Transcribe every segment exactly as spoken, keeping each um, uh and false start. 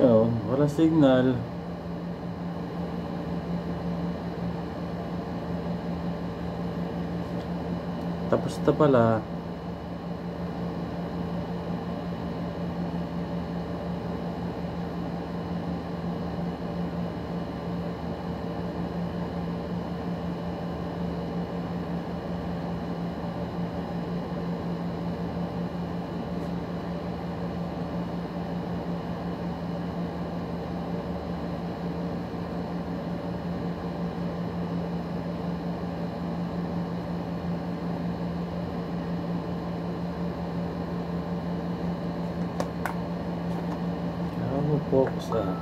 Oo, wala signal. Tapos na pala. Ako focus ah.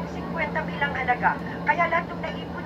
fifty bilang halaga. Kaya lahat ng naipon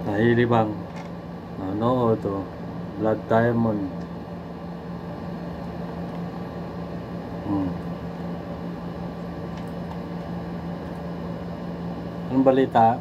Nahilibang. Ano to? Blood Diamond. Hmm. Anong balita?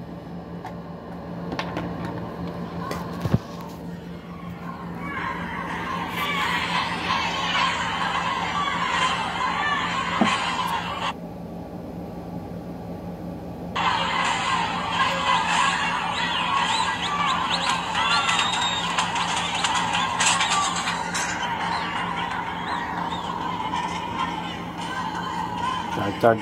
Charge.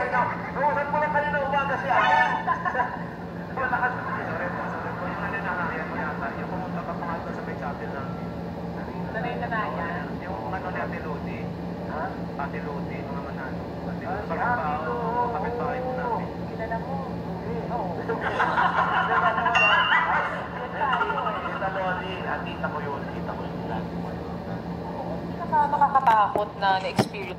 kanina. Nawasan mo lang kanina umaga si Ate. Malakas. Sorry po, sorry po. Yung nananayan mo yata. Yung pumunta ka pa nga doon sa may chapel namin. Sanay na na yan. Yung ano ni Ate Lodi. Ha? Ate Lodi, mga manalo. Ate Ah, Lodi, si Ate Lodi. kapitbahay mo namin. Kilala mo? Hindi. Oo. Tita Lodi, at tita ko yun. Tita ko yun. Hindi ka ba nakakatakot na na-experience?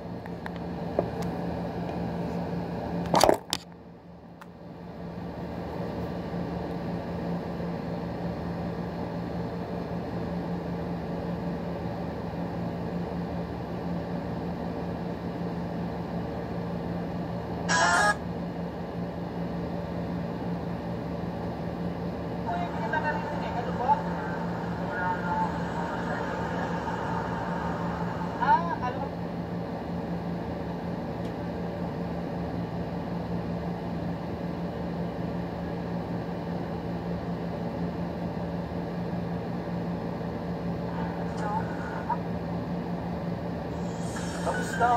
Tapos na.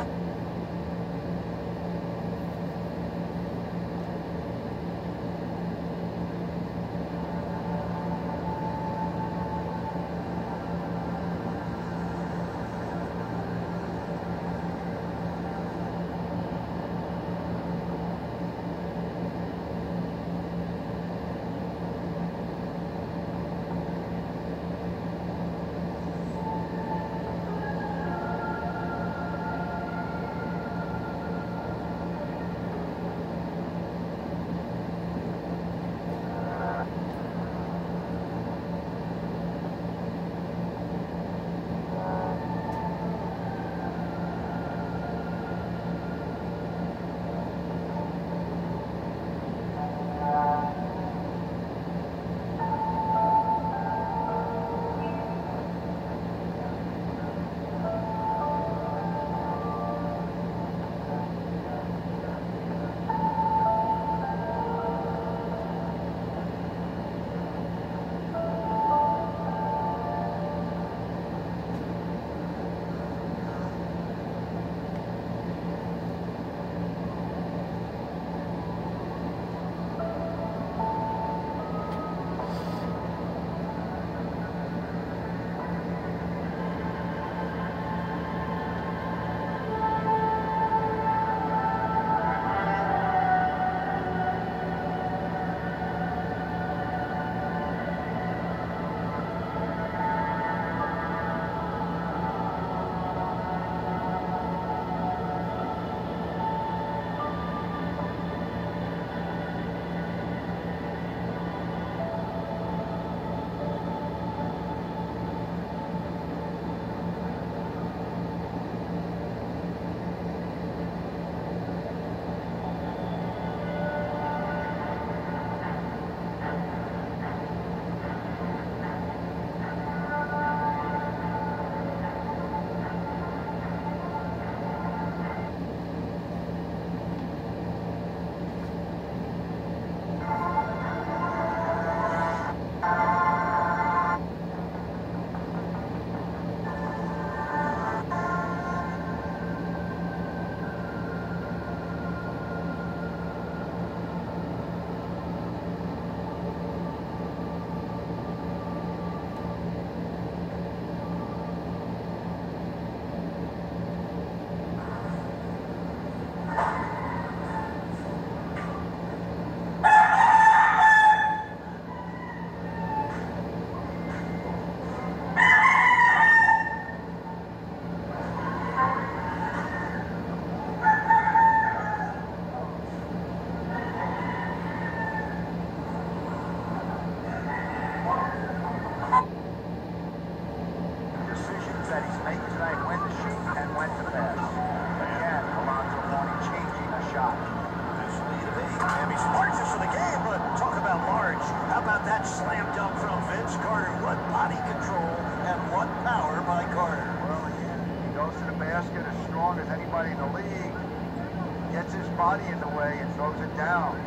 Body in the way and throws it down.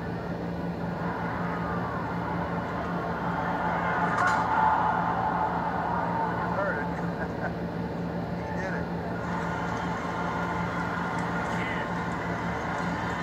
Heard it. He did it.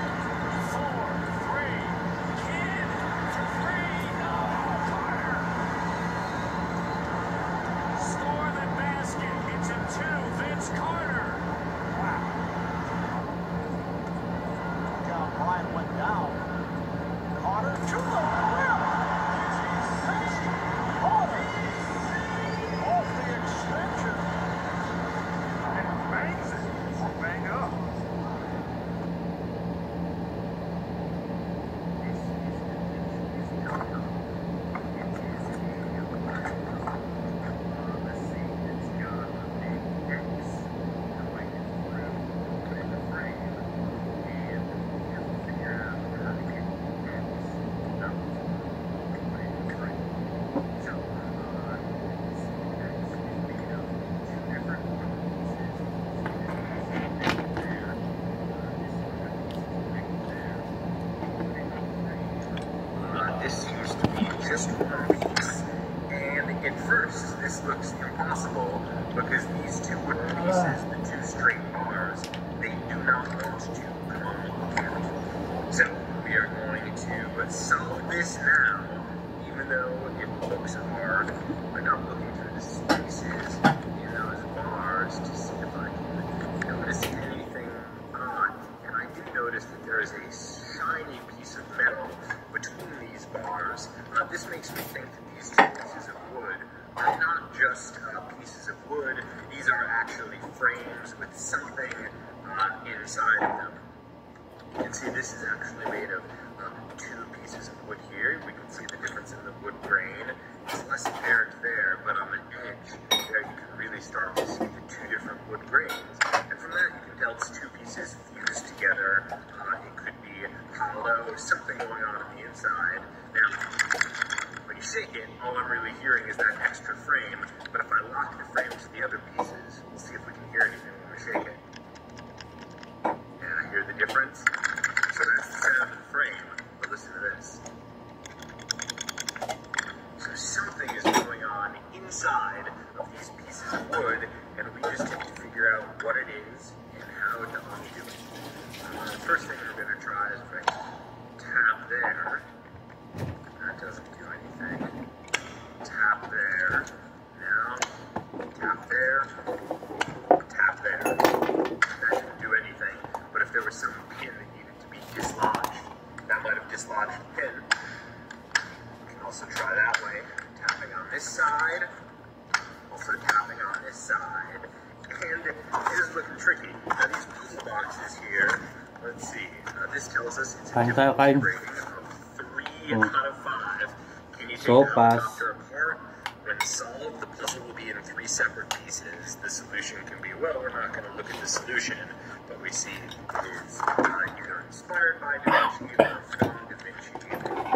just one piece. And at first, this looks impossible because these two wooden pieces, the two straight bars, they do not want to come together. So we are going to solve this now, even though it looks hard. We're not looking through the spaces in those bars to see if I can notice anything odd. And I do notice that there is a shiny piece of metal between these bars. Uh, this makes me think that these two pieces of wood are not just uh, pieces of wood, these are actually frames with something uh, inside of them. You can see this is actually made of uh, two pieces of wood here. We can see the difference in the wood grain. It's less apparent there, but on the edge there you can really start to see the two different wood grains. And from that you can tell it's two pieces fused together. Uh, it could be hollow, something going on on the inside. Now, when you shake it, all I'm really hearing is that extra frame, but if I lock the frame to the other pieces, we'll see if we can hear anything when we shake it. And I hear the difference. So that's the sound of the frame, but listen to this. So something is going on inside of these pieces of wood, and we just have to figure out what it is and how to undo it. Uh, the first thing we're going to try is if I tap there. That doesn't do anything. Tap there. Now, tap there. Tap there. That didn't do anything. But if there was some pin that needed to be dislodged, that might have dislodged the pin. We can also try that way. Tapping on this side. Also tapping on this side. And it is looking tricky. Now these puzzle boxes here, let's see. Uh, this tells us it's a Kain tayo, kain. difficulty rating of three Mm. out of five. Can you take So the fast. helicopter apart? When solved, the puzzle will be in three separate pieces. The solution can be, well, we're not going to look at the solution, but we see it is uh, either inspired by Da Vinci or from Da Vinci.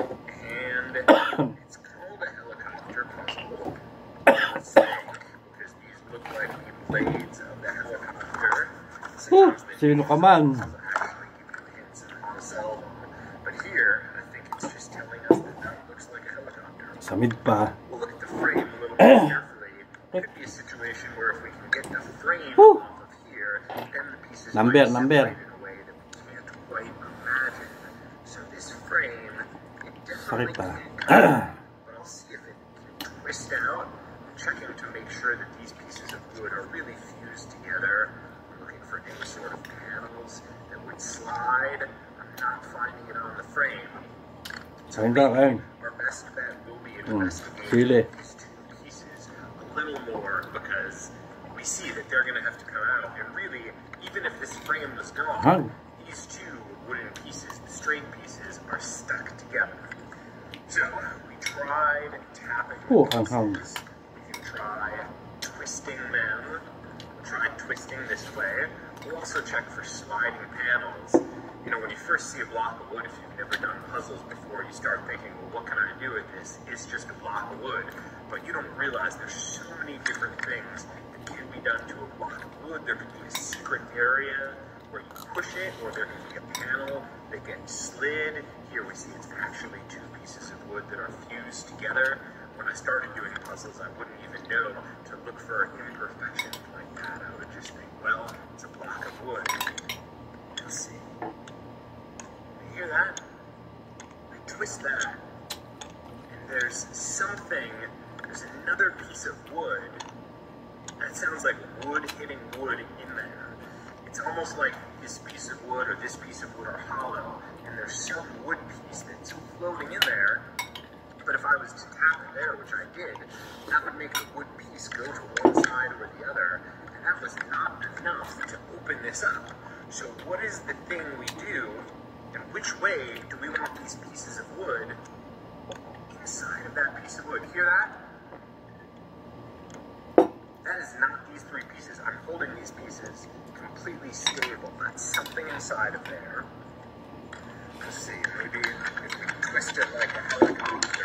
And it's called a helicopter puzzle. Let's think, because these look like the blades of the helicopter. Whew, Sometimes they sino ka man? actually give you hints on how to sell them. But here, I think it's just telling us that that looks like a helicopter. Samid pa. We'll look at the frame a little more carefully. It could be a situation where if we can get the frame Whew. off of here, then the pieces Number, might number. separate in a way that we can't quite imagine. So this frame, it definitely Sakit pa. can cut, but I'll see if it can twist out. I'm checking to make sure that these pieces of wood are really fused together. I'm looking for any sort of panels that would slide. I'm not finding it on the frame. So Kain tayo, kain. our best bet will be Mm, investigating sili. these two pieces a little more because we see that they're going to have to come out. And really, even if this frame was gone, Huh? these two wooden pieces, the straight pieces, are stuck together. So we tried tapping Oh, the hang-hang. pieces. We can try twisting them. We'll try twisting this way. We'll also check for sliding panels. You know, when you first see a block of wood, if you've never done puzzles before, you start thinking, well, what can I do with this? It's just a block of wood. But you don't realize there's so many different things that can be done to a block of wood. There could be a secret area where you push it, or there can be a panel that gets slid. Here we see it's actually two pieces of wood that are fused together. When I started doing puzzles, I wouldn't even know to look for imperfections like that. I would just think, well, it's a block of wood. Let's see. You hear that? I twist that, and there's something, there's another piece of wood that sounds like wood hitting wood in there. It's almost like this piece of wood or this piece of wood are hollow, and there's some wood piece that's floating in there. But if I was to tap it there, which I did, that would make the wood piece go to one side or the other, and that was not enough to open this up. So what is the thing we do, and which way do we want these pieces of wood inside of that piece of wood? Hear that? That is not these three pieces. I'm holding these pieces completely stable. That's something inside of there. Let's see, maybe if we twist it like a helicopter.